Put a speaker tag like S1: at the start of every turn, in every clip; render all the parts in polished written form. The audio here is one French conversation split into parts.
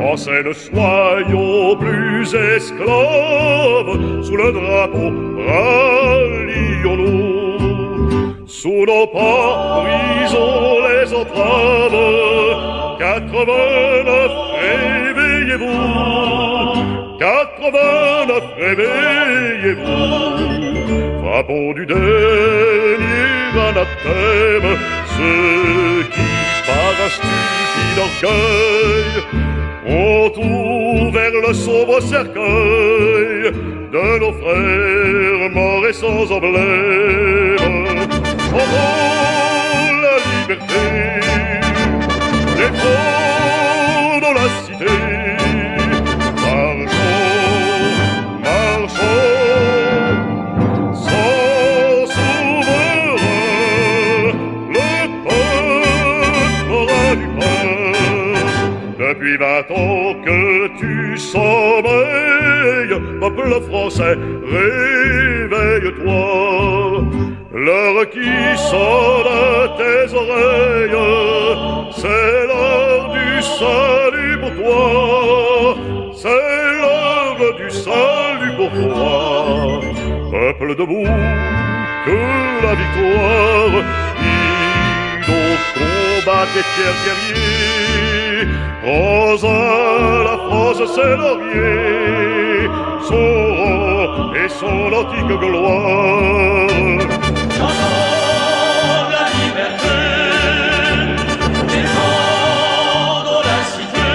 S1: Français, ne soyons plus esclaves, sous le drapeau rallions-nous. Sous nos pas, brisons les entraves, 89, réveillez-vous. 89, réveillez-vous. Frappons du dernier anathème ceux qui, par un stupide orgueil, ont ouvert le sombre cercueil de nos frères morts et sans emblème. Oh, la liberté, défendons la cité. Marchons, marchons, sans souverain, le peuple aura du pain. Depuis 20 ans que tu sommeilles, peuple français, réveille-toi. L'heure qui sonne à tes oreilles, c'est l'heure du salut pour toi. C'est l'heure du salut pour toi. Peuple debout, que la victoire, donc combat des fiers guerriers. Rose à la France ses lauriers, son rang et son antique gloire.
S2: Chantons la liberté, défendons la cité.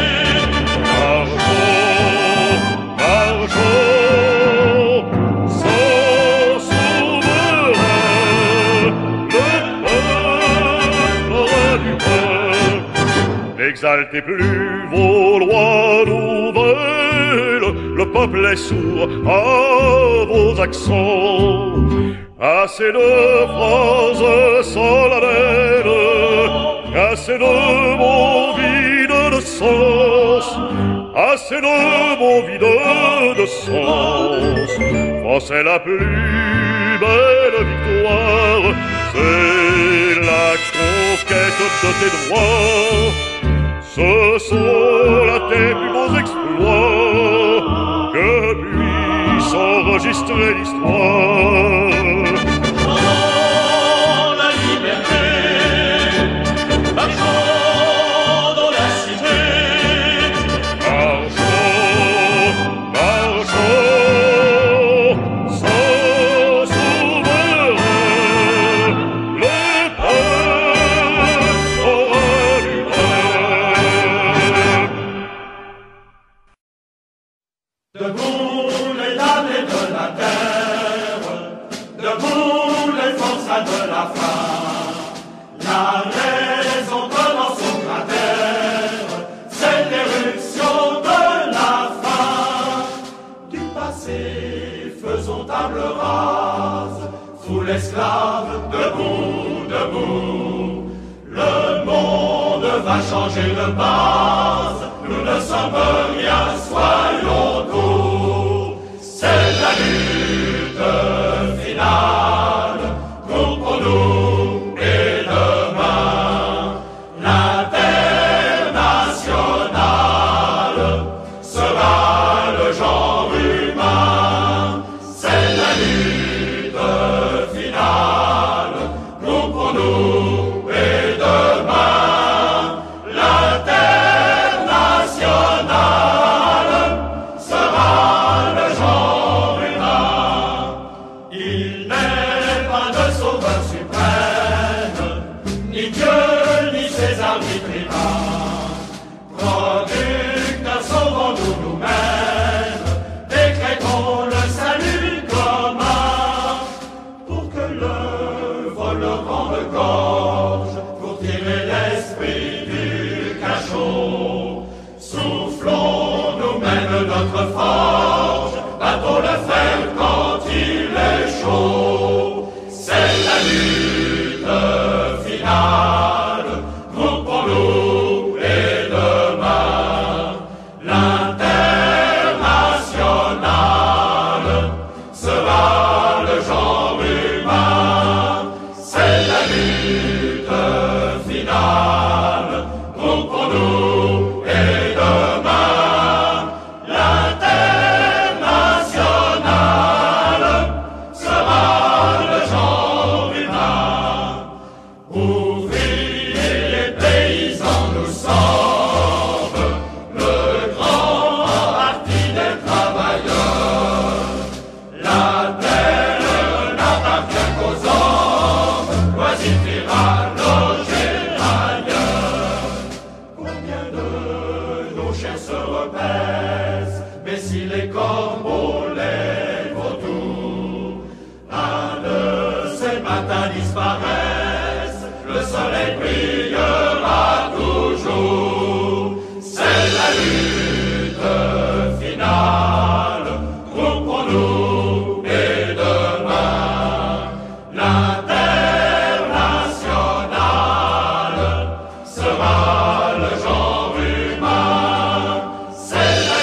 S1: Marchons, marchons, sans souverain, le peuple aura du pain. N'exaltez plus vos lois nouvelles, le peuple est sourd à vos accents. Assez de phrases solennelles, assez de mots vides de sens, assez de mots vides de sens. Français, la plus belle victoire, c'est la conquête de tes droits. Ce sont là tes plus beaux exploits que puisse enregistrer l'histoire.
S2: Chantons la liberté, marchons dans la cité.
S1: Marchons, marchons, sans souverain, le peuple aura du pain.
S2: Debout les damnés de la terre, debout les forçats de la faim. La raison commence au cratère, c'est l'éruption de la faim. Du passé, faisons table rase, sous l'esclave, debout, debout. Le monde va changer de base, nous ne sommes rien, soyons doux. C'est la lutte finale, nous pour nous et demain. L'international sera le genre humain. C'est la lutte finale, nous pour nous et demain. L'international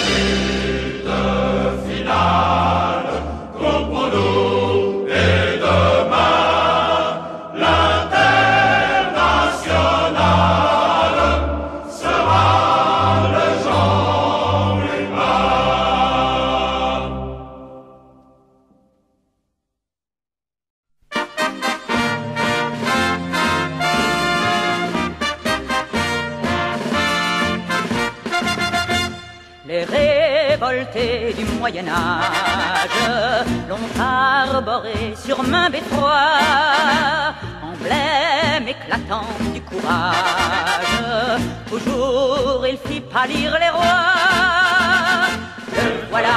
S2: lutte finale, couvrons-nous et demain, l'international sera le genre humain.
S3: Les révoltés du Moyen-Âge l'ont arboré sur main beffroi, emblème éclatant du courage. Toujours il fit pâlir les rois. Le voilà,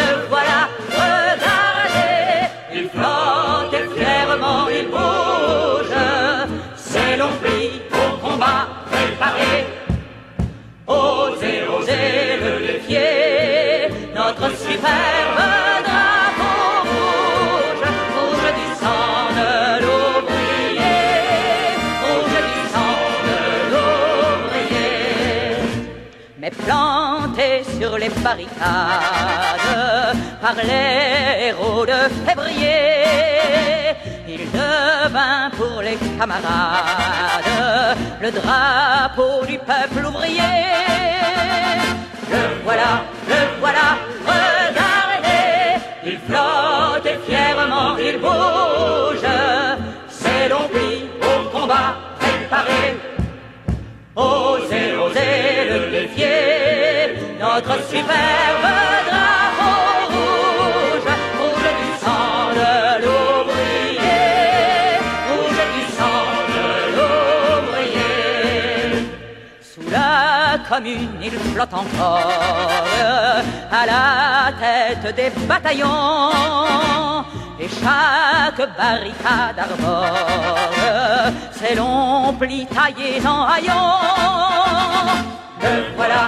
S3: regardez, il flotte et fièrement il bouge. C'est l'on plie au combat préparé. Osez, osez le défier, notre superbe drapeau rouge, rouge du sang de l'ouvrier, rouge du sang de l'ouvrier. Mais plantés sur les barricades par les héros de février, il devint pour les camarades le drapeau du peuple ouvrier. Le voilà, regardez, il flotte et fièrement il bouge. C'est l'on plie au combat préparé. Osez, osez le défier, notre superbe drapeau rouge, rouge du sang de l'ouvrier, rouge du sang de l'ouvrier. Sous la commune il flotte encore, à la tête des bataillons, et chaque barricade arbore ses longs plis taillés en haillons. Le voilà,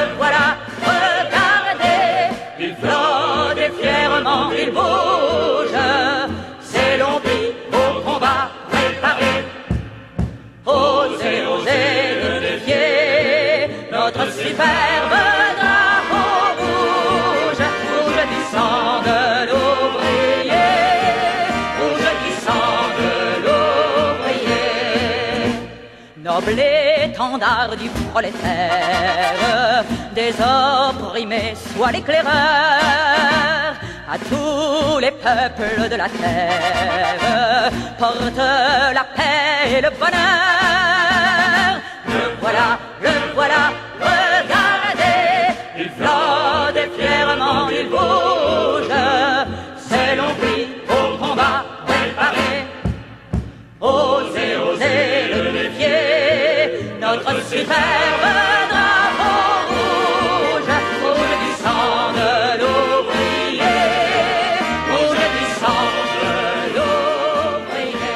S3: regardez, il flotte et fièrement il bouge. Ses longs plis au combat préparé. Osez, osez le défier, notre superbe drapeau rouge, rouge du sang de l'ouvrier, rouge du sang de l'ouvrier. Noble étendard du prolétaire, des opprimés soit l'éclaireur, à tous les peuples de la terre, porte la paix et le bonheur. Le voilà, regardez, il flotte et fièrement il bouge. C'est l'on plie au combat préparé. Osez, osez le défier, notre superbe drapeau rouge, rouge du sang de l'ouvrier, rouge du sang de l'ouvrier.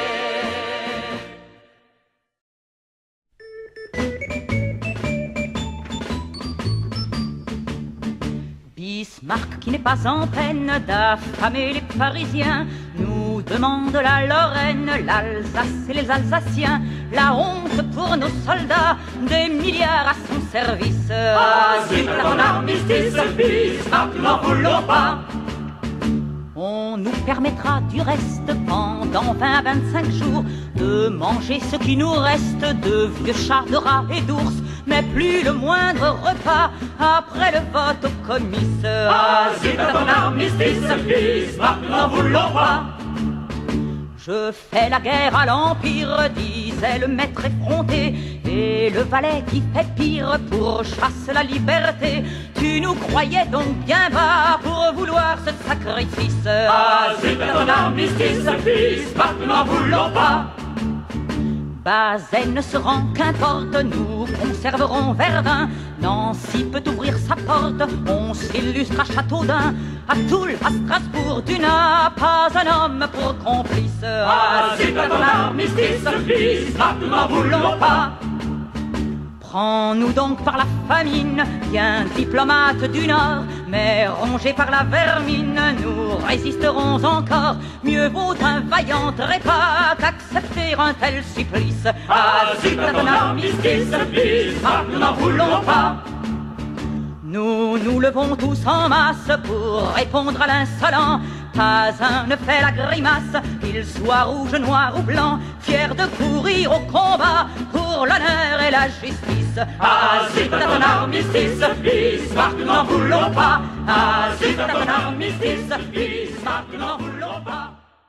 S3: Bismarck, qui n'est pas en peine d'affamer les Parisiens, nous demande la Lorraine, l'Alsace et les Alsaciens, la honte pour nos soldats, des milliards à son service.
S2: Ah, zut, ton armistice, Bismarck, n'en voulons pas.
S3: On nous permettra du reste pendant 20 à 25 jours de manger ce qui nous reste de vieux chars, de rats et d'ours, mais plus le moindre repas après le vote au comice.
S2: Ah, zut, ton armistice, Bismarck, n'en voulons pas.
S3: Je fais la guerre à l'Empire, disait le maître effronté, et le valet qui fait pire pour chasser la liberté. Tu nous croyais donc bien bas pour vouloir ce sacrifice.
S2: Ah, zut, ton armistice, Bismarck, n'en voulons pas.
S3: Bazaine ne se rend, qu'importe, nous conserverons Verdun. Nancy peut ouvrir sa porte, on s'illustre à Châteaudun. À Toul, à Strasbourg, tu n'as pas un homme pour complice.
S2: Ah, zut, ton armistice, Bismarck, n'en voulons pas.
S3: Prends-nous donc par la famine, bien diplomate du Nord, mais rongés par la vermine, nous résisterons encore. Mieux vaut un vaillant trépas qu'accepter un tel supplice.
S2: Ah, zut, ton armistice, Bismarck, n'en voulons pas.
S3: Nous levons tous en masse pour répondre à l'insolent. Pas un ne fait la grimace, qu'il soit rouge, noir ou blanc, fier de courir au combat pour l'honneur et la justice.
S2: Ah, zut à ton armistice, Bismarck, n'en voulons pas. Ah, zut à ton armistice, Bismarck, n'en voulons pas.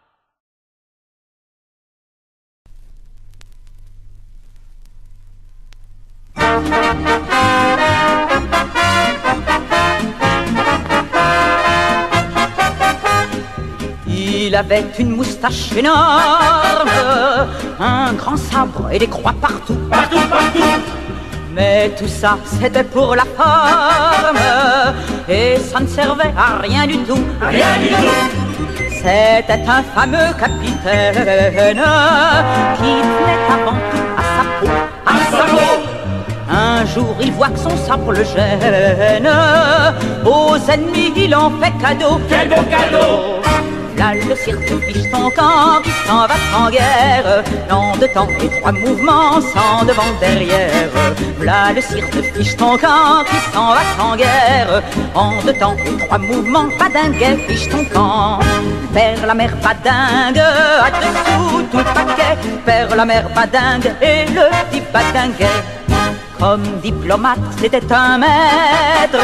S3: Il avait une moustache énorme, un grand sabre et des croix partout.
S2: Partout, partout.
S3: Mais tout ça c'était pour la forme, et ça ne servait à rien du tout.
S2: Rien du tout.
S3: C'était un fameux capitaine qui tenait avant tout à sa peau.
S2: À sa peau.
S3: Un jour il voit que son sabre le gêne, aux ennemis il en fait cadeau.
S2: Quel beau cadeau.
S3: Là le cirque fiche ton camp qui s'en va en guerre, dans de temps et trois mouvements sans devant derrière. Là le cirque fiche ton camp qui s'en va en guerre, en deux temps et trois mouvements, pas dingue, fiche ton camp. Père la mère pas dingue, à dessous tout le paquet, père la mère pas dingue et le petit pas dingue. Comme diplomate, c'était un maître,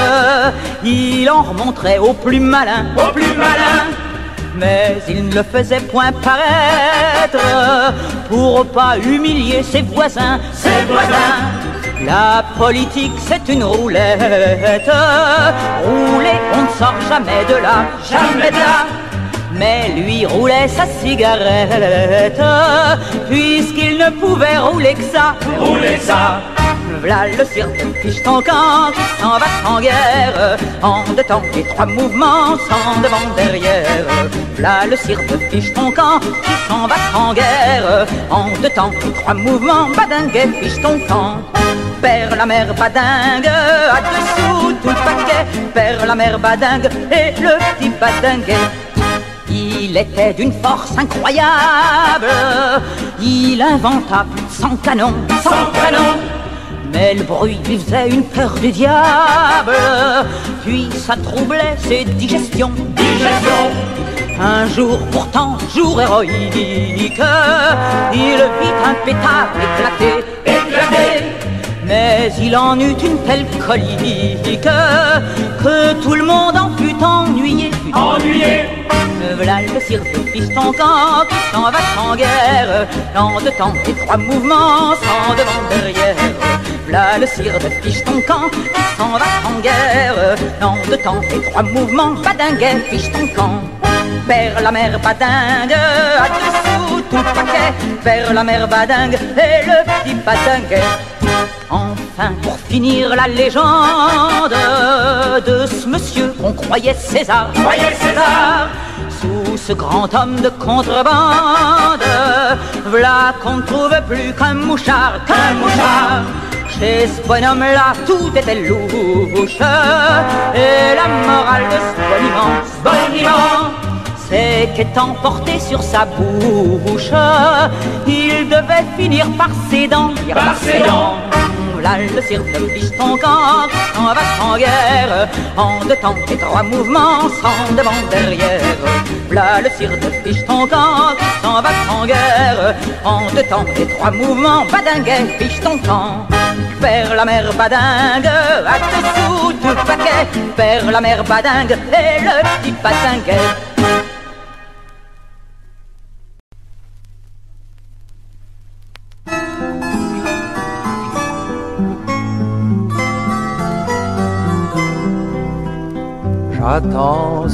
S3: il en remontrait au plus malin,
S2: au plus malin.
S3: Mais il ne le faisait point paraître pour pas humilier ses voisins,
S2: ses voisins.
S3: La politique c'est une roulette, rouler on ne sort jamais de là, jamais de là. Mais lui roulait sa cigarette, puisqu'il ne pouvait rouler que ça,
S2: rouler que ça.
S3: V'là le cirque fiche ton camp qui s'en va en guerre, en deux temps et trois mouvements sans devant derrière. V'là le cirque fiche ton camp qui s'en va en guerre, en deux temps et trois mouvements, badingue fiche ton camp. Père la mère badingue, à dessous tout le paquet, père la mère badingue et le petit badingue. Il était d'une force incroyable, il inventa plus de 100 canons, 100 canons. Mais le bruit lui faisait une peur du diable, puis ça troublait ses digestions. Un jour pourtant, jour héroïque, il vit un pétard éclater, éclater. Mais il en eut une telle colique que tout le monde en fut ennuyé.
S2: Ennuyé.
S3: V'là le cirque fiche ton camp qui s'en va en guerre, dans deux temps et trois mouvements sans devant derrière. V'là le cirque fiche ton camp qui s'en va en guerre, dans deux temps et trois mouvements, badingue fiche ton camp. Père la mère badingue, à dessous tout le paquet, père la mère badingue et le petit badingue. Enfin, pour finir la légende de ce monsieur qu'on croyait César, sous ce grand homme de contrebande, v'là qu'on ne trouve plus qu'un mouchard, Chez ce bonhomme-là, tout était louche, et la morale de ce boniment, c'est qu'étant porté sur sa bouche, il devait finir par ses dents, Là le cirque fiche ton camp, on va en guerre, en deux temps et trois mouvements, sans devant derrière. Là le cirque fiche ton camp, on va en guerre, en deux temps et trois mouvements, badingue fiche ton camp. Père la mère badingue, à dessous tout le paquet, père la mère badingue et le petit badingue.
S4: J'attends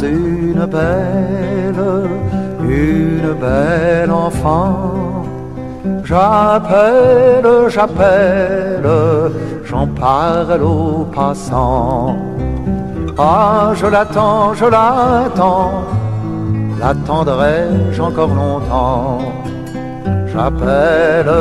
S4: une belle enfant. J'appelle, j'en parle aux passants. Ah, je l'attends, l'attendrai-je encore longtemps. J'appelle,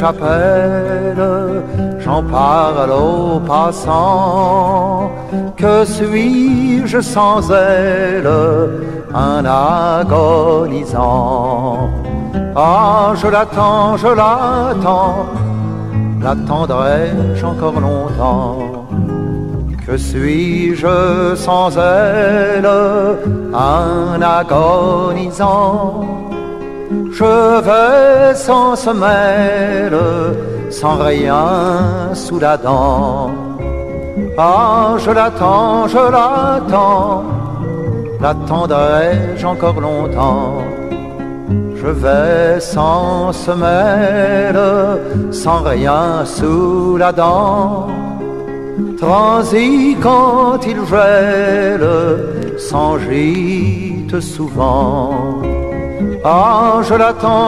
S4: j'en parle aux passants. Que suis-je sans elle, un agonisant? Ah, je l'attends, l'attendrai-je encore longtemps. Que suis-je sans elle, un agonisant? Je vais sans semelle, sans rien sous la dent. Ah, je l'attends, l'attendrai-je encore longtemps? Je vais sans semelle, sans rien sous la dent. Transi quand il gèle, sans gîte souvent. Ah, je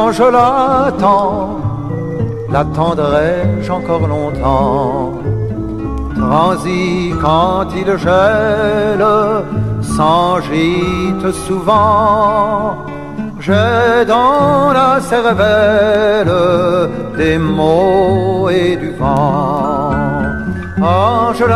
S4: l'attendrai-je encore longtemps? Transi quand il gèle, sans gîte souvent. J'ai dans la cervelle des mots et du vent. Ah, je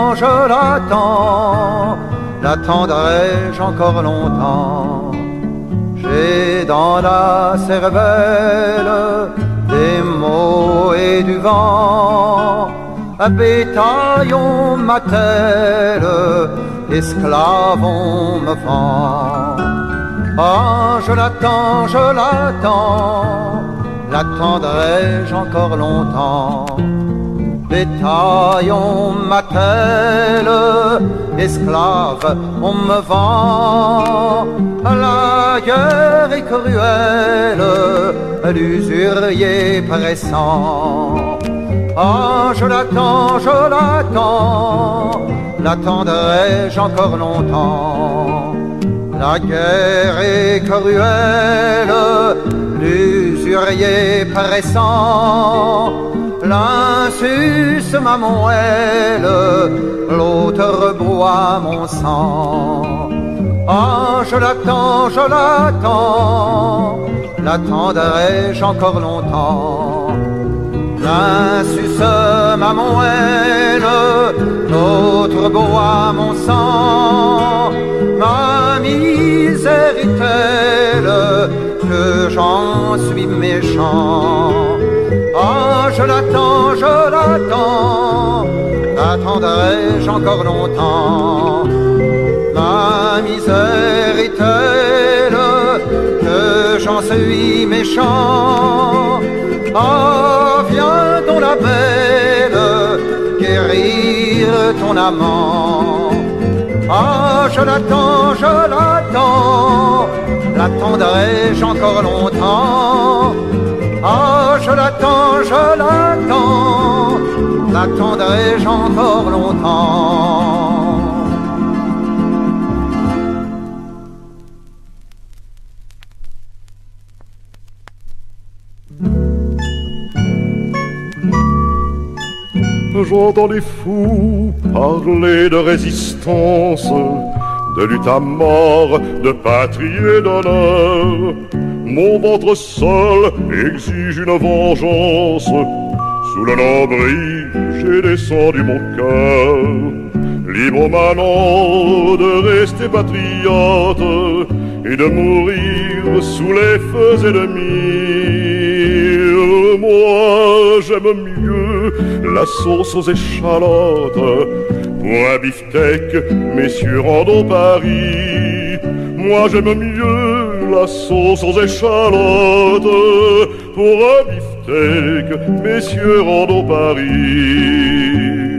S4: l'attendrai-je encore longtemps? J'ai dans la cervelle des mots et du vent. Un bétail on m'attelle, esclave on me vend. Ah, je l'attendrai-je encore longtemps? Bétail on m'attelle, esclave on me vend. La guerre est cruelle, l'usurier pressant. Ah, je l'attendrai-je encore longtemps? La guerre est cruelle, l'usurier pressant. L'un suce ma moelle, l'autre boit mon sang. Ah, je l'attendrai-je encore longtemps? L'un suce ma moelle, l'autre boit mon sang. Ma misère est telle que j'en suis méchant. Ah, je l'attendrai-je encore longtemps? Ma misère est telle que j'en suis méchant. Ah, viens donc la belle, guérir ton amant. Ah, je l'attendrai-je encore longtemps? Ah, je l'attendrai-je encore longtemps?
S1: J'entends les fous parler de résistance, de lutte à mort, de patrie et d'honneur. Mon ventre seul exige une vengeance. Sous le nombril, j'ai descendu mon cœur. Libre maintenant de rester patriote et de mourir sous les feux ennemis. Moi, j'aime mieux la sauce aux échalotes. Pour un beefsteak, messieurs, rendons Paris. Moi, j'aime mieux la sauce aux échalotes. Pour un beefsteak, messieurs, rendons Paris.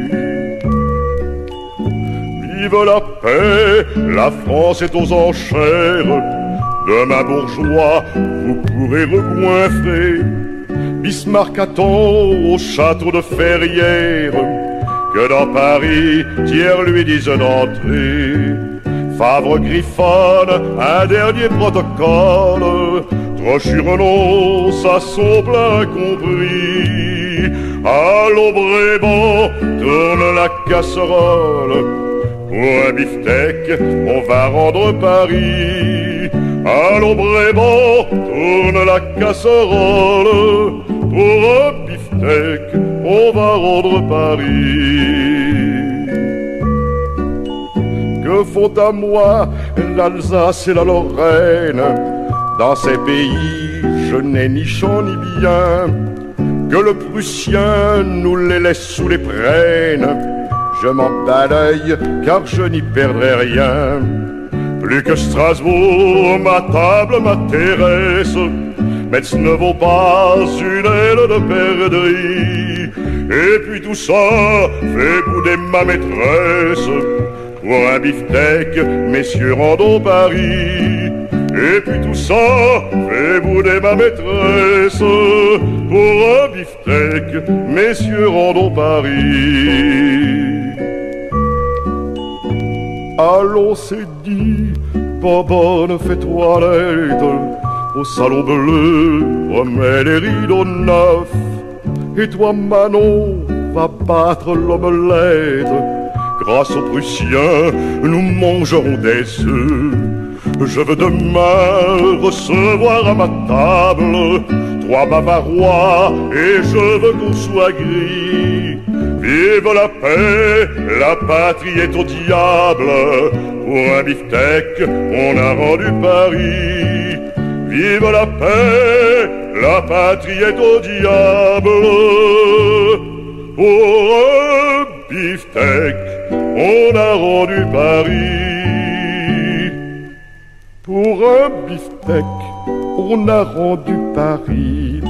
S1: Vive la paix, la France est aux enchères. Demain bourgeois, vous pourrez regoinfrer. Bismarck attend au château de Ferrières que dans Paris, Thiers lui dise d'entrer. Favre griffonne un dernier protocole. Trochu renonce à son plein compris. Allons Bréban, tourne la casserole. Pour un beefsteak, on va rendre Paris. Allons Bréban, tourne la casserole. Pour un beefsteak, on va rendre Paris. Que font à moi l'Alsace et la Lorraine? Dans ces pays, je n'ai ni chant ni bien. Que le Prussien nous les laisse sous les prênes. je m'en balaye car je n'y perdrai rien. Plus que Strasbourg, ma table m'intéresse. Metz ne vaut pas une aile de perdrix. Et puis tout ça fait bouder ma maîtresse. Pour un beefsteak, messieurs, rendons Paris. Et puis tout ça fait bouder ma maîtresse. Pour un beefsteak, messieurs, rendons Paris. Allons, c'est dit, Bobonne, fais toilette. Au salon bleu, remets les rideaux neufs. Et toi, Manon, va battre l'omelette. Grâce aux Prussiens, nous mangerons des œufs. Je veux demain recevoir à ma table 3 Bavarois et je veux qu'on soit gris. Vive la paix, la patrie est au diable. Pour un beefsteak, on a rendu Paris. Vive la paix, la patrie est au diable. Pour un beefsteak, on a rendu Paris. Pour un beefsteak, on a rendu Paris.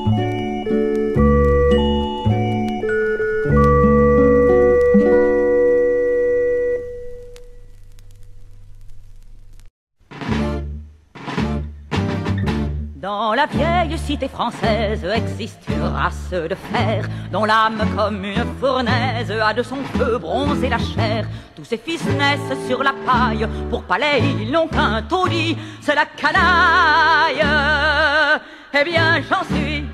S3: Dans la vieille cité française existe une race de fer dont l'âme comme une fournaise a de son feu bronzé la chair. Tous ces fils naissent sur la paille, pour palais ils n'ont qu'un taudis, c'est la canaille. Eh bien j'en suis.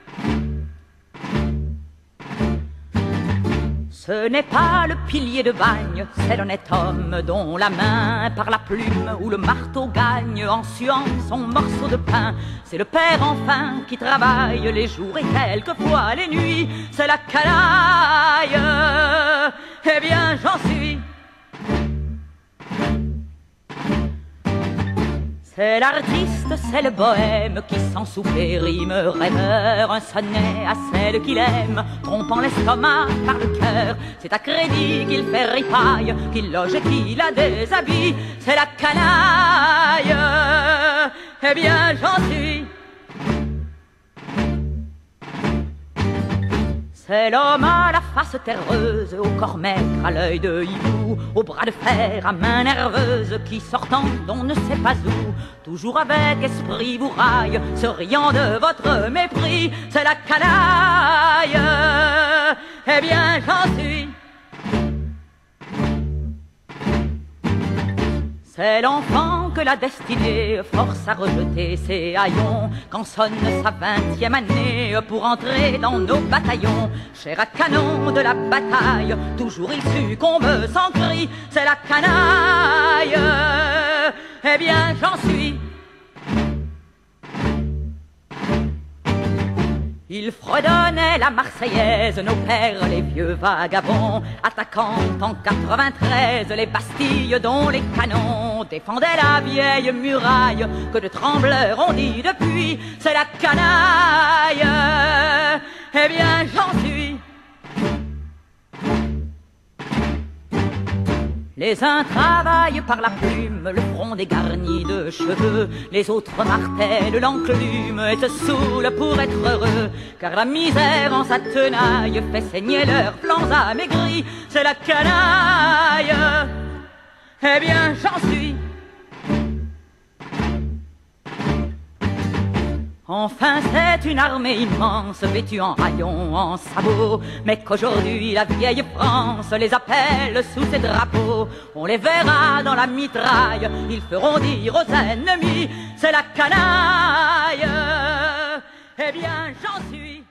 S3: Ce n'est pas le pilier de bagne, c'est l'honnête homme dont la main par la plume ou le marteau gagne en suant son morceau de pain. C'est le père enfin qui travaille les jours et quelquefois les nuits, c'est la canaille. Eh bien j'en suis. C'est l'artiste, c'est le bohème qui sans souffler rime rêveur un sonnet à celle qu'il aime, trompant l'estomac par le cœur. C'est à crédit qu'il fait ripaille, qu'il loge et qu'il a des habits, c'est la canaille. Eh bien j'en suis. C'est l'homme à la face terreuse, au corps maigre, à l'œil de hibou, au bras de fer, à main nerveuse, qui sortant d'on ne sait pas où, toujours avec esprit vous raille, se riant de votre mépris, c'est la canaille. Eh bien j'en suis. C'est l'enfant que la destinée force à rejeter ses haillons quand sonne sa 20e année pour entrer dans nos bataillons. Cher à canon de la bataille, toujours il succombe sans cri, c'est la canaille. Eh bien j'en suis. Il fredonnait la Marseillaise, nos pères les vieux vagabonds, attaquant en 93 les Bastilles dont les canons défendaient la vieille muraille que de trembleurs on dit depuis, c'est la canaille. Eh bien j'en suis. Les uns travaillent par la plume, le front dégarni de cheveux, les autres martèlent l'enclume et se saoulent pour être heureux, car la misère en sa tenaille fait saigner leurs flancs amaigris, c'est la canaille. Eh bien j'en suis. Enfin c'est une armée immense, vêtue en haillons, en sabots, mais qu'aujourd'hui la vieille France les appelle sous ses drapeaux. On les verra dans la mitraille, ils feront dire aux ennemis, c'est la canaille. Eh bien j'en suis.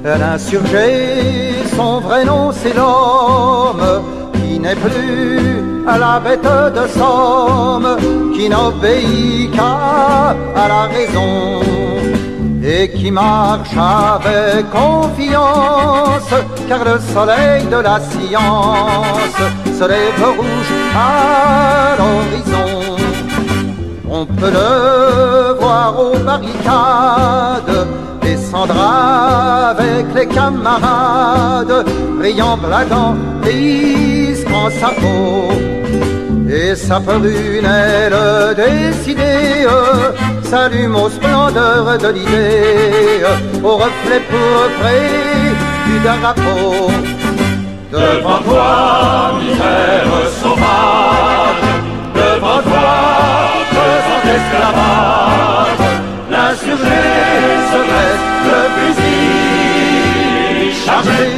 S4: L'insurgé, son vrai nom c'est l'homme, qui n'est plus à la bête de somme, qui n'obéit qu'à la raison, et qui marche avec confiance, car le soleil de la science se lève rouge à l'horizon. On peut le voir aux barricades, descendre avec les camarades, brillant, blaguant, risquant sa peau. Et sa prunelle décidée s'allume aux splendeurs de l'idée, au reflet pourpré du drapeau.
S2: Devant toi, misère sauvage, devant toi, pesant esclavage, l'insurgé se dresse, le fusil chargé.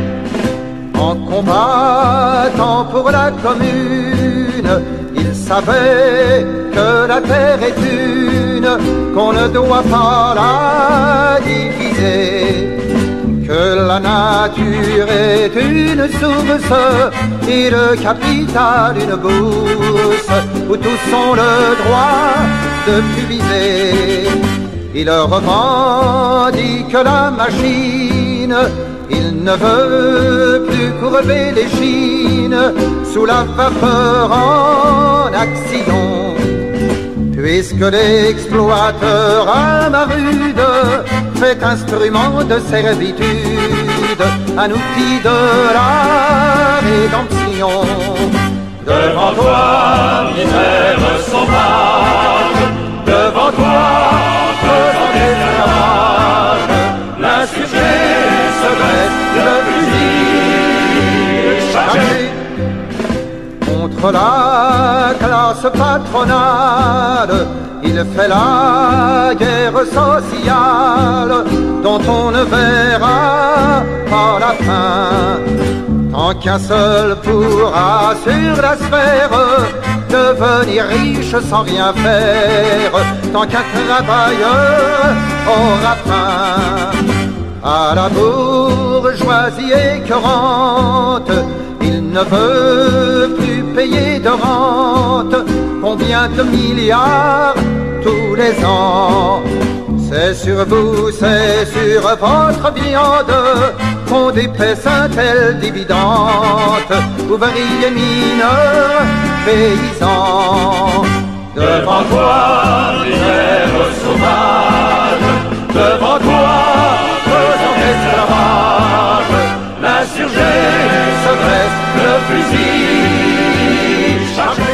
S4: En combattant pour la commune, il savait que la terre est une, qu'on ne doit pas la diviser, que la nature est une source et le capital une bourse où tous ont le droit de puiser. Il revendique la machine, il ne veut plus courber les chines sous la vapeur en accident, puisque l'exploiteur à ma rude fait instrument de servitude, un outil de la rédemption.
S2: Devant toi, misère sauvage, devant toi, pesant esclavage, l'insurgé se dresse, le fusil chargé.
S4: Contre la classe patronale, il fait la guerre sociale dont on ne verra pas la fin, tant qu'un seul pourra sur la sphère devenir riche sans rien faire, tant qu'un travailleur aura faim. À la bourgeoisie écœurante, il ne veut plus payer de rente. Combien de milliards tous les ans? C'est sur vous, c'est sur votre viande qu'on dépèse un tel dividende. Ouvriers, mineurs, paysans.
S2: Devant toi, misère sauvage, devant toi, pesant esclavage, l'insurgé se dresse, le fusil chargé.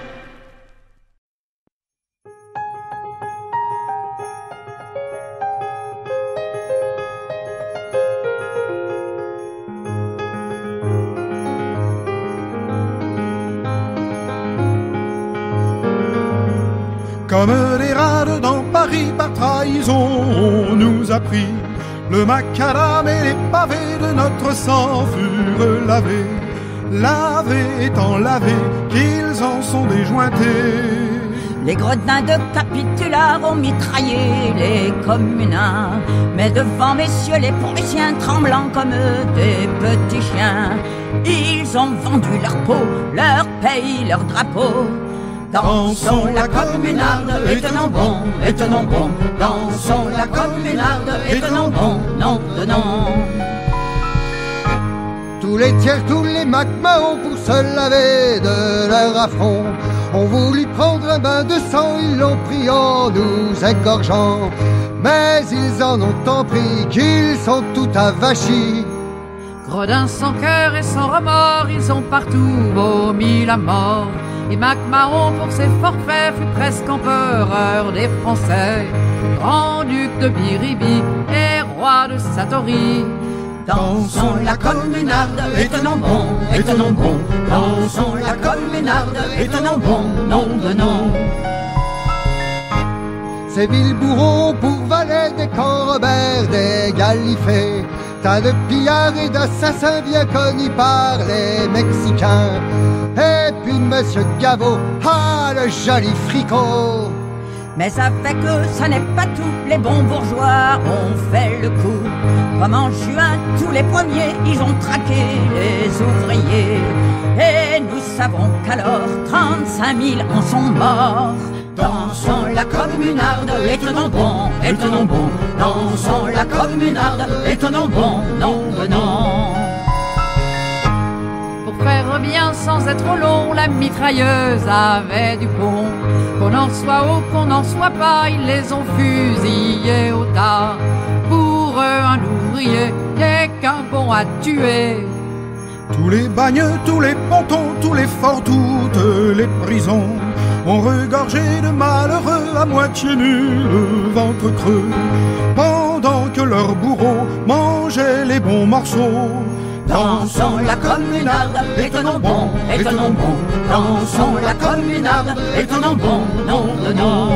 S5: Comme des rades dans Paris par trahison, on nous a pris le macadam et les pavés de notre sang furent lavés, lavés et tant lavés qu'ils en sont déjointés.
S3: Les gredins de capitulats ont mitraillé les communards, mais devant messieurs les Prussiens tremblants comme des petits chiens, ils ont vendu leur peau, leur pays, leur drapeau. Dansons la communarde, et tenons bon, et tenons bon. Dansons la communarde, et tenons bon, nom de nom.
S4: Tous les tiers, tous les macmahons pour se laver de leur affront ont voulu prendre un bain de sang, ils l'ont pris en nous égorgeant. Mais ils en ont tant pris qu'ils sont tout avachis.
S6: Gredins sans cœur et sans remords, ils ont partout vomi la mort. Et MacMahon pour ses forfaits fut presque empereur des Français, grand-duc de Biribi et roi de Satori.
S3: Dansons la communarde, et tenons bon, et tenons bon. Dansons la communarde, et tenons bon, nom de nom.
S4: Ces villes bourreaux pour valets des camps Robert, des Galifets, tas de pillards et d'assassins bien connus par les Mexicains. Et puis Monsieur Gaveau, ah le joli fricot.
S3: Mais ça fait que ça n'est pas tout, les bons bourgeois ont fait le coup. Comme en juin, tous les premiers, ils ont traqué les ouvriers. Et nous savons qu'alors 35 000 en sont morts. Dansons la communarde, et tenons bon, et tenons bon. Dansons la communarde, et tenons bon, non, non.
S6: Pour faire bien sans être long, la mitrailleuse avait du bon. Qu'on en soit haut, qu'on n'en soit pas, ils les ont fusillés au tas. Pour eux, un ouvrier n'est qu'un bon à tuer.
S5: Tous les bagnes, tous les pontons, tous les forts, toutes les prisons ont regorgé de malheureux à moitié nus, le ventre creux, pendant que leurs bourreaux mangeaient les bons morceaux.
S3: Dansons la communarde, et tenons bon, et tenons bon. Dansons la communarde, et tenons bon, non, non.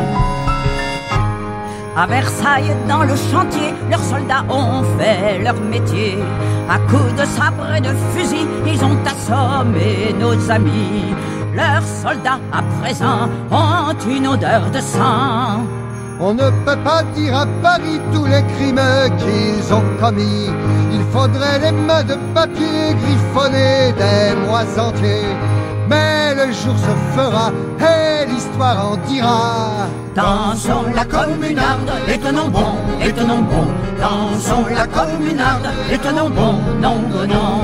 S3: À Versailles, dans le chantier, leurs soldats ont fait leur métier. À coups de sabre et de fusil, ils ont assommé nos amis. Leurs soldats, à présent, ont une odeur de sang.
S4: On ne peut pas dire à Paris tous les crimes qu'ils ont commis. Il faudrait les mains de papier griffonner des mois entiers. Mais le jour se fera et l'histoire en dira.
S3: Dansons la communarde, et tenons bon, et tenons bon. Dansons la communarde, et tenons bon, non, non.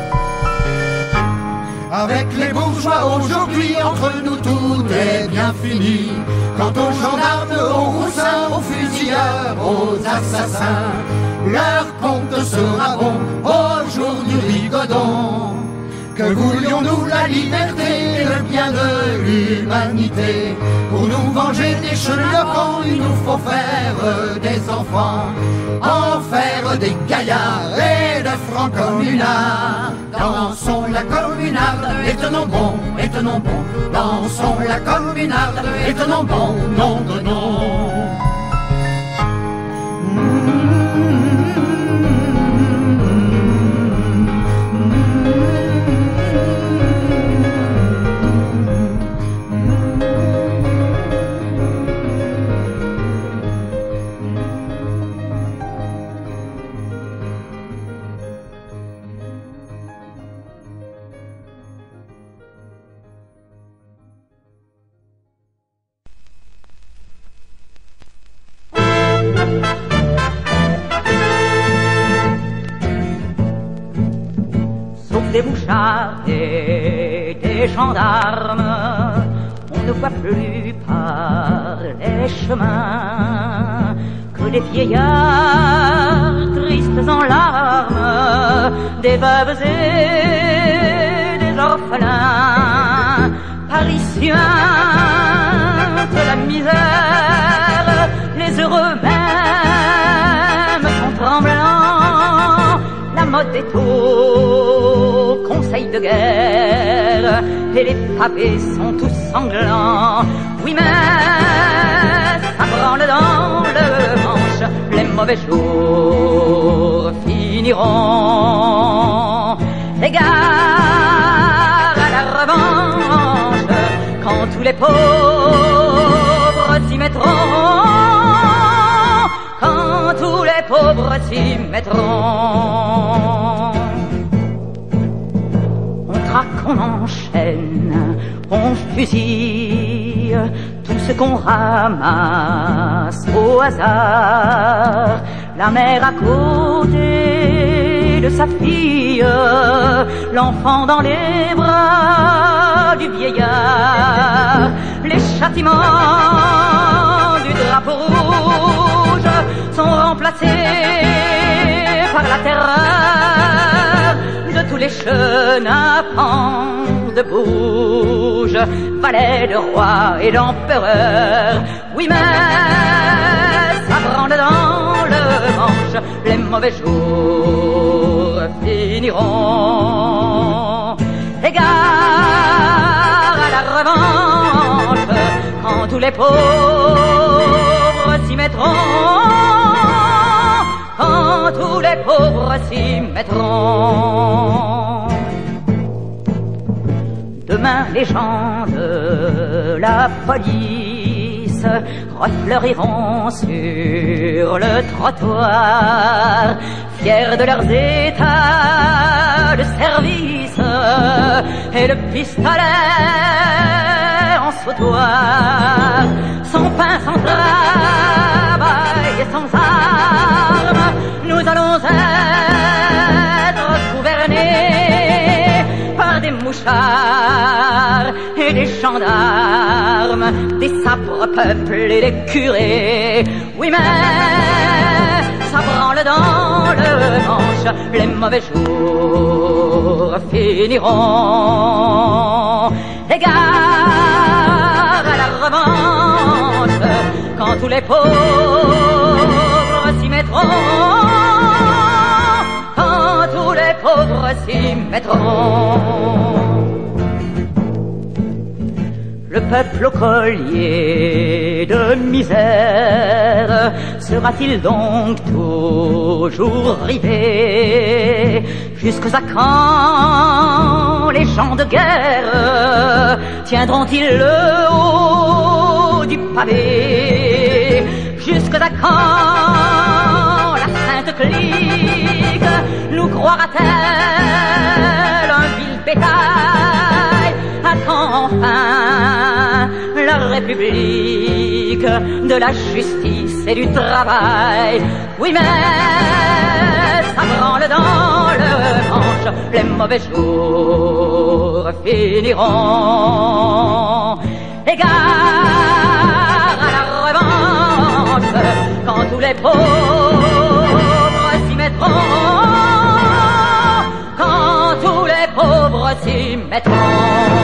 S7: Avec les bourgeois aujourd'hui, entre nous tout est bien fini. Quant aux gendarmes, aux roussins, aux fusilleurs, aux assassins, leur compte sera bon au jour du rigodon. Que voulions-nous la liberté et le bien de l'humanité? Pour nous venger des chenapans, il nous faut faire des enfants, en faire des gaillards et de francs communards. Dansons la communarde, et tenons bon, et tenons bon. Dansons la communarde, et tenons bon, non, non.
S3: Des mouchards et des gendarmes, on ne voit plus par les chemins que des vieillards tristes en larmes, des veuves et des orphelins, parisiens de la misère, les heureux mêmes sont tremblants. La mode est au conseil de guerre et les pavés sont tous sanglants. Oui, mais ça branle dans le manche, les mauvais jours finiront. Égare à la revanche quand tous les pauvres s'y mettront. Quand tous les pauvres s'y mettront. On traque, on enchaîne, on fusille tout ce qu'on ramasse au hasard. La mère à côté de sa fille, l'enfant dans les bras du vieillard. Les châtiments du drapeau rouge sont remplacés par la terreur de tous les chenapans de bouge, valets de rois et d'empereurs. Oui, mais ça branle dans le manche, les mauvais jours finiront. Égare à la revanche quand tous les pauvres s'y mettront. Quand tous les pauvres s'y mettront. Demain les gens de la police service refleuriront sur le trottoir, fiers de leurs états de service et le pistolet en sautoir, sans pain, sans travail et sans armes, nous allons être gouvernés par des mouchards et des gendarmes, des sabres peuplés, des curés. Oui, mais ça branle dans le manche, les mauvais jours finiront. Égard à la revanche, quand tous les pauvres s'y mettront, quand tous les pauvres s'y mettront. Le peuple au collier de misère sera-t-il donc toujours rivé? Jusqu'à quand les gens de guerre tiendront-ils le haut du pavé? Jusqu'à quand la sainte clique nous croira-t-elle un vil bétail? À quand enfin la République de la justice et du travail? Oui, mais ça branle dans le manche, les mauvais jours finiront. Égard à la revanche, quand tous les pauvres s'y mettront, quand tous les pauvres s'y mettront.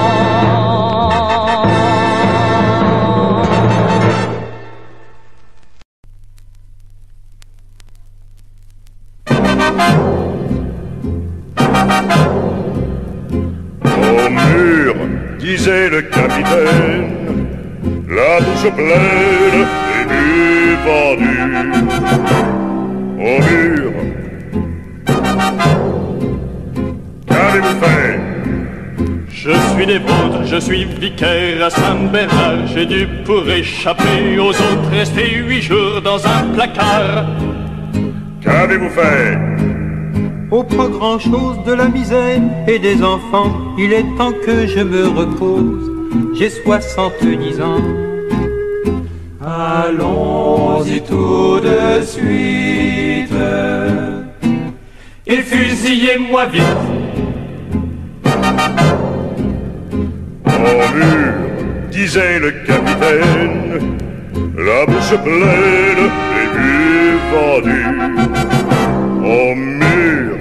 S1: Au mur, disait le capitaine, la bouche pleine et du vendu. Au mur, qu'avez-vous fait?
S8: Je suis des vôtres, je suis vicaire à Saint-Bernard. J'ai dû pour échapper aux autres rester 8 jours dans un placard.
S1: Qu'avez-vous fait?
S9: Oh, pas grand-chose, de la misère et des enfants. Il est temps que je me repose. J'ai 70 ans. Allons-y tout de suite.
S8: Et fusillez-moi vite.
S1: Au mur, disait le capitaine, la bouche pleine et du vendu. Au mur,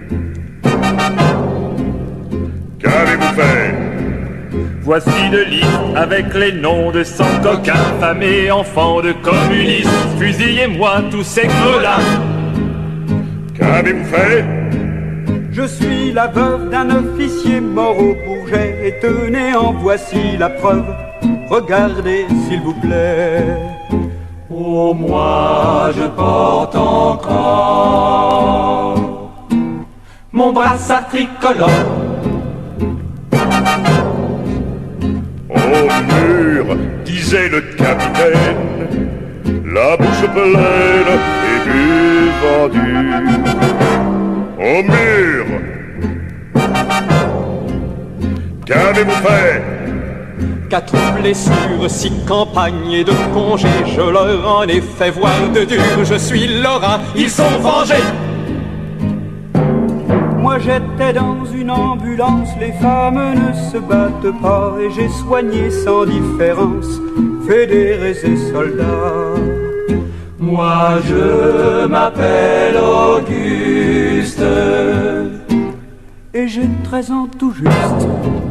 S1: qu'avez-vous fait?
S8: Voici une liste avec les noms de 100 coquins, femmes et enfants de communistes. Fusillez-moi tous ces gros-là.
S1: Qu'avez-vous fait?
S9: Je suis la veuve d'un officier mort au Bourget. Et tenez, en voici la preuve. Regardez, s'il vous plaît. Oh, moi, je porte encore mon brassard tricolore.
S1: Au mur, disait le capitaine, la bouche pleine et du vendu. Au mur, qu'avez-vous fait?
S8: 4 blessures, 6 campagnes et 2 congés. Je leur en ai fait voir de dur. Je suis Laurent, ils sont vengés.
S9: Moi j'étais dans une ambulance, les femmes ne se battent pas. Et j'ai soigné sans différence, fédérés et soldats. Moi je m'appelle Auguste et j'ai 13 ans tout juste.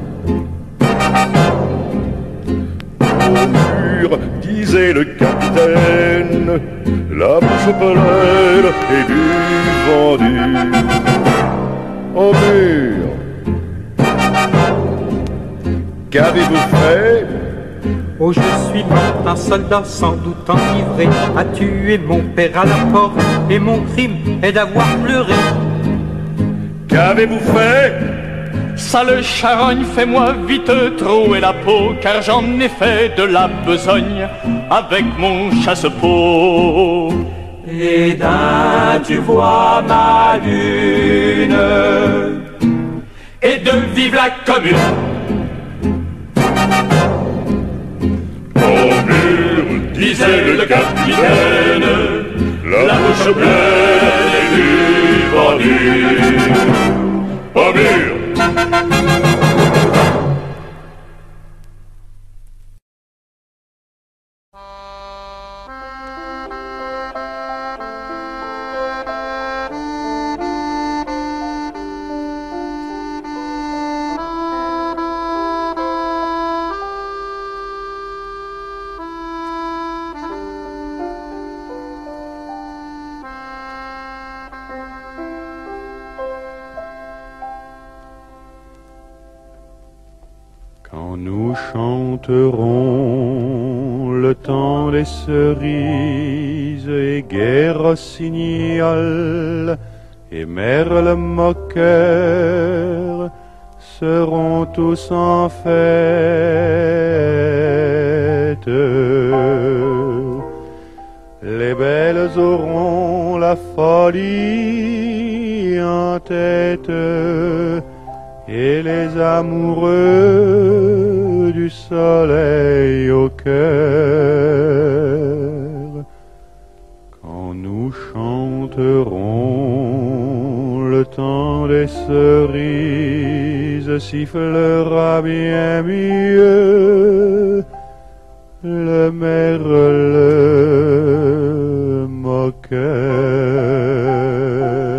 S1: Au mur, disait le capitaine, la bouche pleine et du vendu. Au mur, qu'avez-vous fait?
S9: Oh, je suis mort, un soldat sans doute enivré a tué mon père à la porte, et mon crime est d'avoir pleuré.
S1: Qu'avez-vous fait?
S8: Sale charogne, fais-moi vite trouer la peau, car j'en ai fait de la besogne. avec mon chasse-peau.
S9: Et d'un tu vois ma lune,
S8: Et de vive la commune.
S1: Au mur, disait le capitaine, la bouche pleine et du vendu. Au mur.
S10: Quand nous chanterons le temps des cerises et Gai Rossignol et Merle Moqueur seront tous en fête. Les belles auront la folie en tête et les amoureux du soleil au cœur. Quand nous chanterons le temps des cerises, sifflera bien mieux le merle moqueur.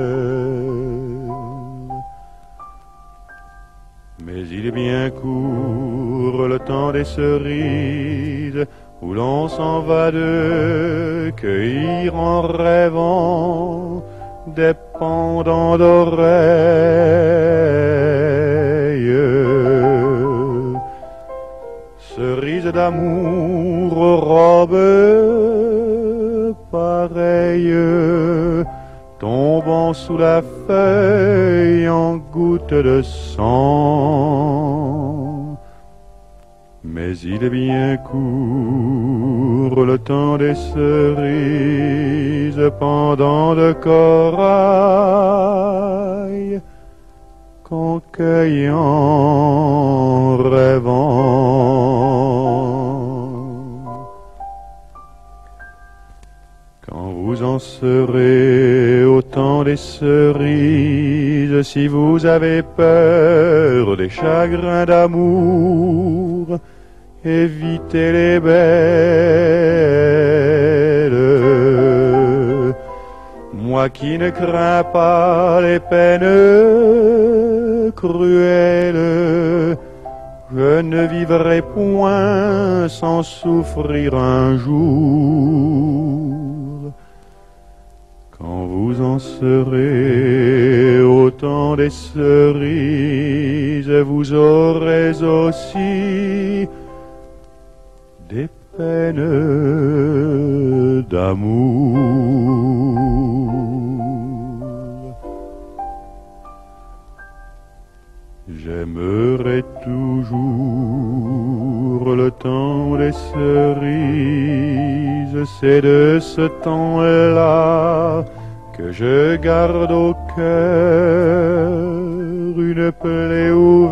S10: Mais il est bien court le temps des cerises, où l'on s'en va de cueillir en rêvant des pendants d'oreilles. Cerises d'amour aux robes pareilles, tombant sous la feuille en gouttes de sang. Mais il est bien court le temps des cerises, pendant de corail qu'on cueille en rêvant. Quand vous en serez au temps des cerises, si vous avez peur des chagrins d'amour, évitez les belles. Moi qui ne crains pas les peines cruelles, je ne vivrai point sans souffrir un jour. Quand vous en serez au temps des cerises, vous aurez aussi des peines d'amour. J'aimerai toujours le temps des cerises, c'est de ce temps-là que je garde au cœur une plaie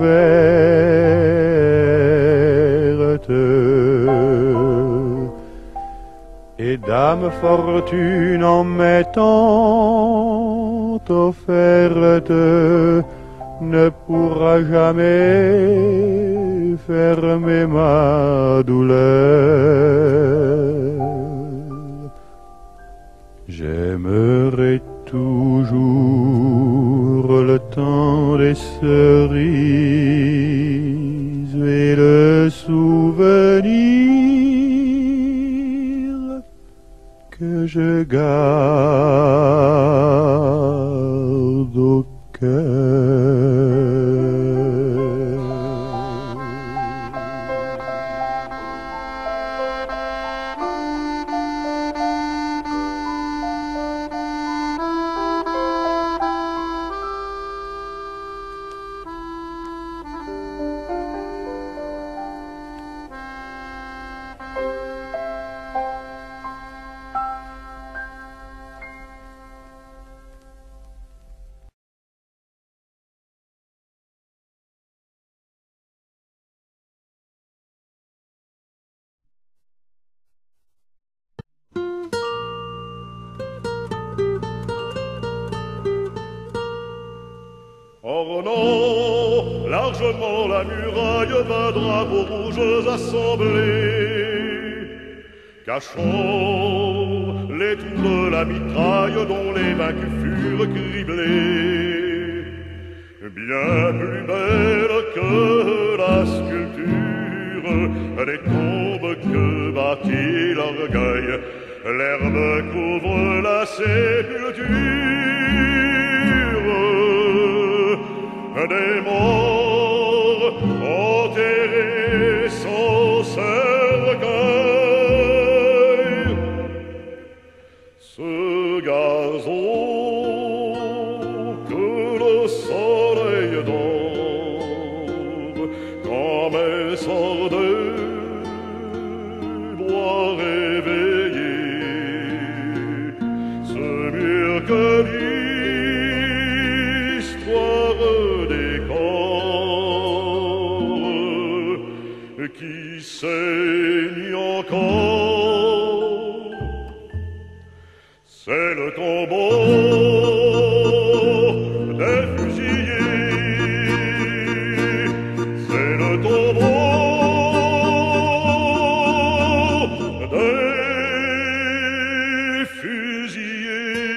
S10: ouverte. Et Dame Fortune en m'étant offerte ne pourra jamais fermer ma douleur. J'aimerai toujours le temps des cerises et le souvenir que je garde au cœur.
S1: Ornant largement la muraille, 20 drapeaux rouges assemblés, cachant les tours de la mitraille dont les vaincus furent criblés. Bien plus belle que la sculpture des tombes que bâtit l'orgueil, l'herbe couvre la sépulture des morts enterrés sans cercueil. Ce gazon que le soleil dort comme sort de bois réveillé, ce mur que l'histoire des corps qui saigne encore, c'est le tombeau des fusillés, c'est le tombeau des fusillés.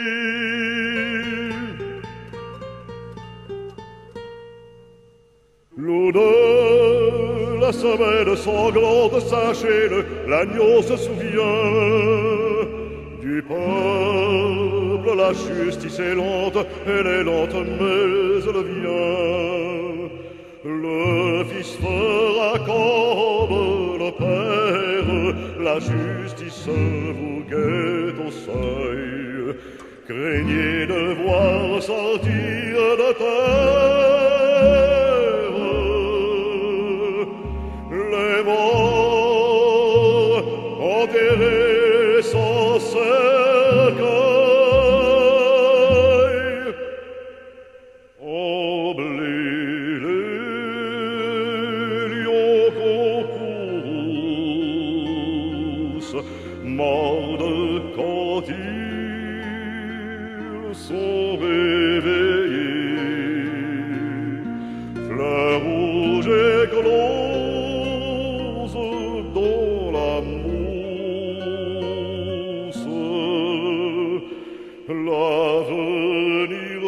S1: L'odeur, la semaine sanglante s'achève, l'agneau se souvient du peuple, la justice est lente, elle est lente, mais elle vient. Le fils fera comme le père, la justice vous guette au seuil. Craignez de voir sortir de terre les morts enterrés sans cercueil. Emblée les lions concourent, morts de quand ils sont réveillés, fleurs rouges écloses dans la mousse, l'avenir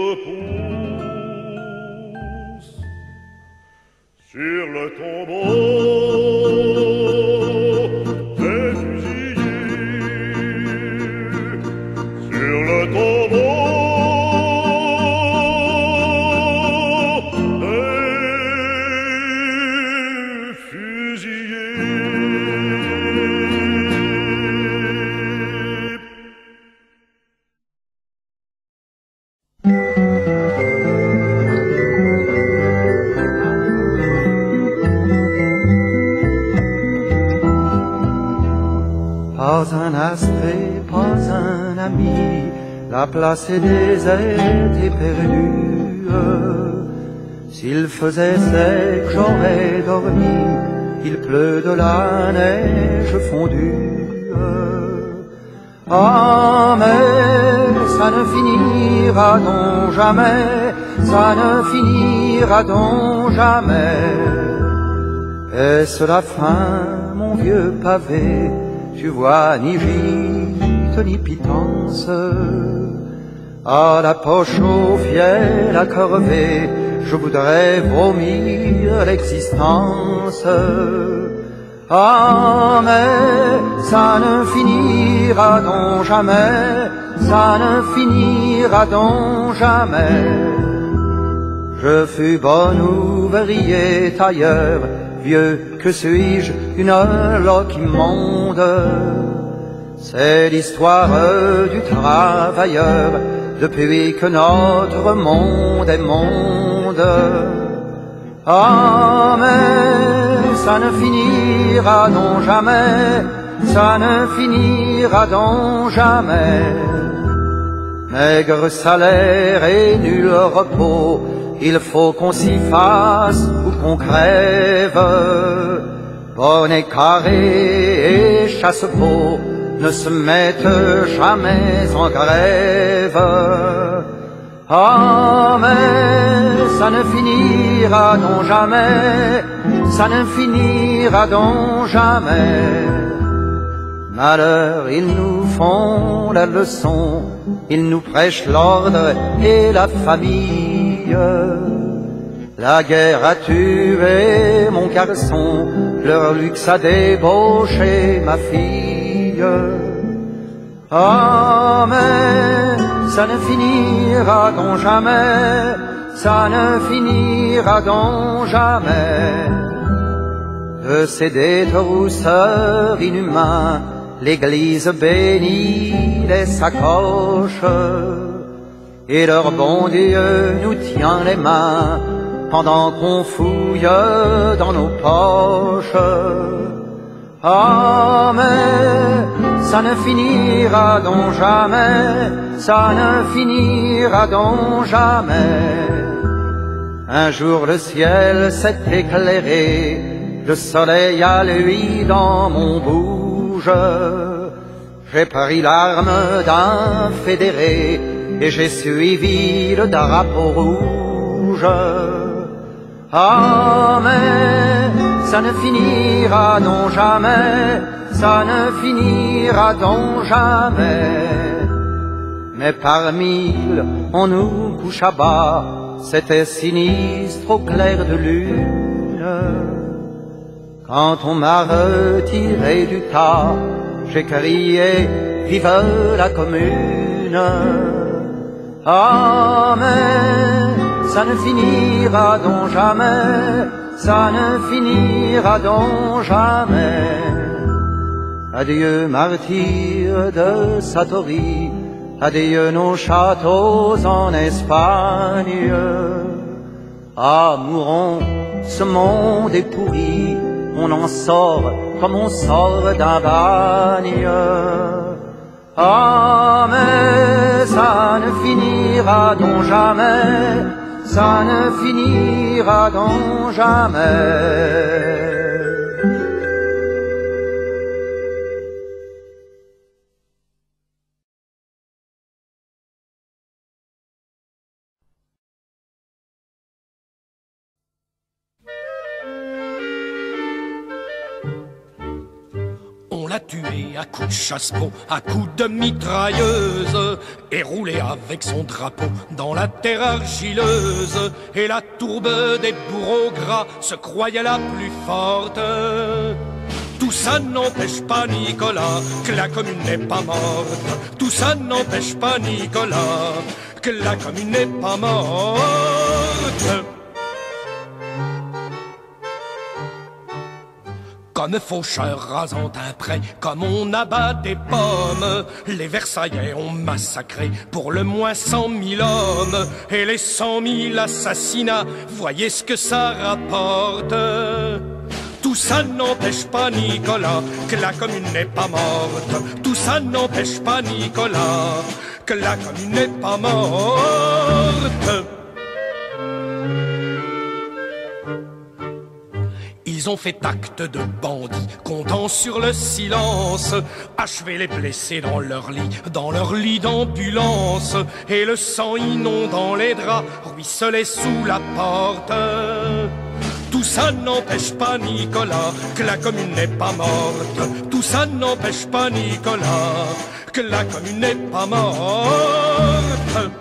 S1: pousse sur le tombeau des fusillés, sur le tombeau des fusillés.
S11: Pas un astre et pas un ami, la place est déserte et perdue. S'il faisait sec, j'aurais dormi, il pleut de la neige fondue. Ah, mais ça ne finira donc jamais, ça ne finira donc jamais. Est-ce la fin, mon vieux pavé? Tu vois, ni gîte ni pitance, à la poche au fiel à corvée, je voudrais vomir l'existence. Ah, mais ça ne finira donc jamais, ça ne finira donc jamais. Je fus bon ouvrier tailleur, vieux que suis-je, une loque immonde. C'est l'histoire du travailleur depuis que notre monde est monde. Ah, mais ça ne finira donc jamais, ça ne finira donc jamais. Maigre salaire et nul repos, il faut qu'on s'y fasse ou qu'on crève. Bonnet carré et chasse-peau ne se mettent jamais en grève. Ah, mais ça ne finira donc jamais, ça ne finira donc jamais. Malheur, ils nous font la leçon, ils nous prêchent l'ordre et la famille. La guerre a tué mon garçon, leur luxe a débauché ma fille. Ah, mais ça ne finira donc jamais, ça ne finira donc jamais. De ces dettes rousseurs inhumains, l'église bénit les sacoches, et leur bon Dieu nous tient les mains pendant qu'on fouille dans nos poches. Ah, mais ça ne finira donc jamais, ça ne finira donc jamais. Un jour le ciel s'est éclairé, le soleil a lui dans mon bouge. J'ai pris l'arme d'un fédéré et j'ai suivi le drapeau rouge. Ah, mais ça ne finira donc jamais, ça ne finira donc jamais. Mais par mille, on nous coucha bas, c'était sinistre au clair de lune. Quand on m'a retiré du tas, j'ai crié « Vive la commune !» Ah, mais ça ne finira donc jamais, ça ne finira donc jamais. Adieu martyrs de Satori, adieu nos châteaux en Espagne. Ah, mourons, ce monde est pourri, on en sort comme on sort d'un bagne. Ah, mais ça ne finira donc jamais, ça ne finira donc jamais.
S12: On l'a tué à coups de chasse-peau, à coups de mitrailleuse, et roulé avec son drapeau dans la terre argileuse. Et la tourbe des bourreaux gras se croyait la plus forte. Tout ça n'empêche pas Nicolas que la commune n'est pas morte. Tout ça n'empêche pas Nicolas que la commune n'est pas morte. Comme faucheur rasant un pré, comme on abat des pommes, les Versaillais ont massacré pour le moins 100 000 hommes. Et les 100 000 assassinats, voyez ce que ça rapporte. Tout ça n'empêche pas Nicolas que la commune n'est pas morte. Tout ça n'empêche pas Nicolas que la commune n'est pas morte. Ils ont fait acte de bandits, comptant sur le silence, achevé les blessés dans leur lit d'ambulance, et le sang inondant les draps ruisselait sous la porte. Tout ça n'empêche pas Nicolas que la commune n'est pas morte. Tout ça n'empêche pas Nicolas que la commune n'est pas morte.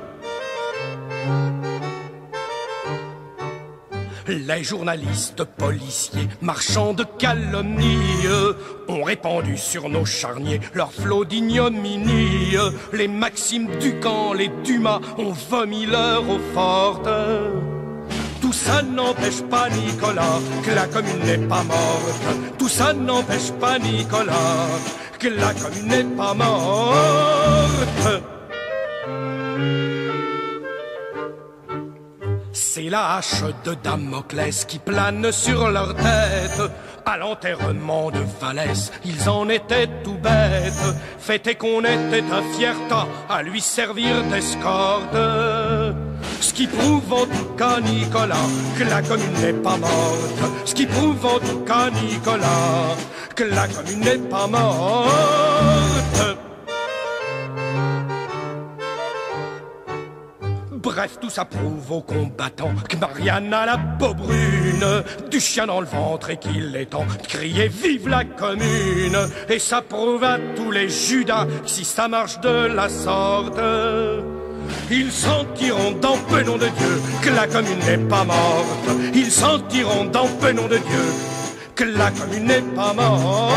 S12: Les journalistes policiers, marchands de calomnie, ont répandu sur nos charniers leur flot d'ignominie. Les Maximes Ducamp, les Dumas ont vomi leur eau forte. Tout ça n'empêche pas Nicolas que la commune n'est pas morte. Tout ça n'empêche pas Nicolas que la commune n'est pas morte. C'est la hache de Damoclès qui plane sur leur tête. À l'enterrement de Vallès, ils en étaient tout bêtes. Fait est qu'on était un fier tas à lui servir d'escorte. Ce qui prouve en tout cas, Nicolas, que la commune n'est pas morte. Ce qui prouve en tout cas, Nicolas, que la commune n'est pas morte. Bref, tout ça prouve aux combattants que Marianne a la peau brune, du chien dans le ventre et qu'il est temps de crier vive la commune. Et ça prouve à tous les Judas que si ça marche de la sorte, ils sentiront dans peu nom de Dieu que la commune n'est pas morte. Ils sentiront dans peu nom de Dieu que la commune n'est pas morte.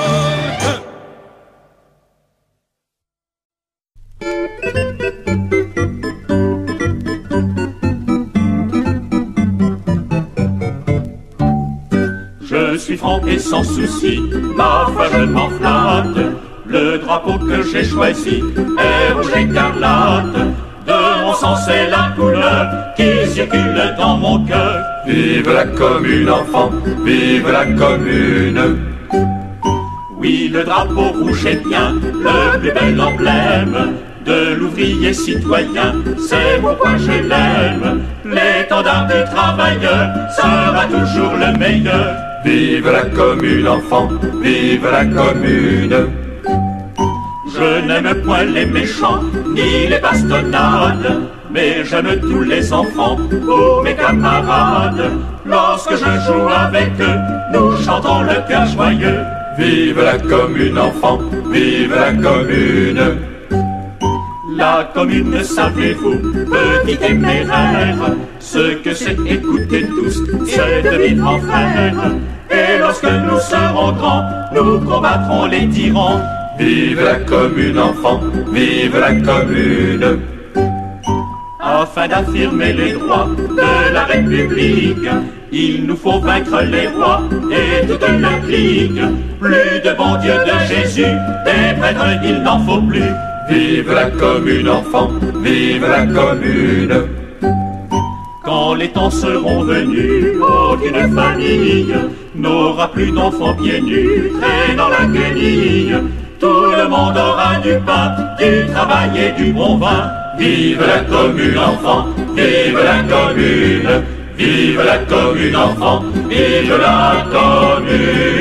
S8: Je suis franc et sans souci, ma foi je m'en flatte. Le drapeau que j'ai choisi est rouge écarlate. De mon sang c'est la couleur qui circule dans mon cœur.
S13: Vive la commune, enfant, vive la commune.
S8: Oui, le drapeau rouge est bien le plus bel emblème de l'ouvrier citoyen, c'est pourquoi je l'aime. L'étendard du travailleur sera toujours le meilleur.
S13: Vive la commune, enfant, vive la commune.
S8: Je n'aime point les méchants, ni les bastonnades, mais j'aime tous les enfants, pour mes camarades. Lorsque je joue avec eux, nous chantons le cœur joyeux.
S13: Vive la commune, enfant, vive la commune.
S8: La commune, savez-vous, petit téméraire, ce que c'est écouter tous, c'est de vivre en frères. Et lorsque nous serons grands, nous combattrons les tyrans.
S13: Vive la commune, enfant, vive la commune.
S8: Afin d'affirmer les droits de la République, il nous faut vaincre les rois et toute leur clique. Plus de bon Dieu de Jésus, des prêtres il n'en faut plus.
S13: Vive la commune, enfant, vive la commune.
S8: Quand les temps seront venus, aucune famille n'aura plus d'enfants pieds nus, traînant la guenille. Tout le monde aura du pain, du travail et du bon vin.
S13: Vive la commune, enfant, vive la commune. Vive la commune, enfant, vive la commune.